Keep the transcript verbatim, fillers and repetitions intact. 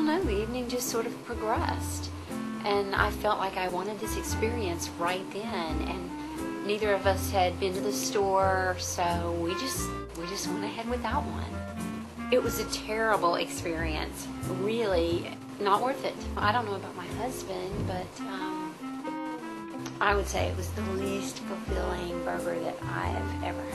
know, the evening just sort of progressed. And I felt like I wanted this experience right then. And neither of us had been to the store, so we just we just went ahead without one. It was a terrible experience. Really not worth it. I don't know about my husband, but um, I would say it was the least fulfilling burger that I have ever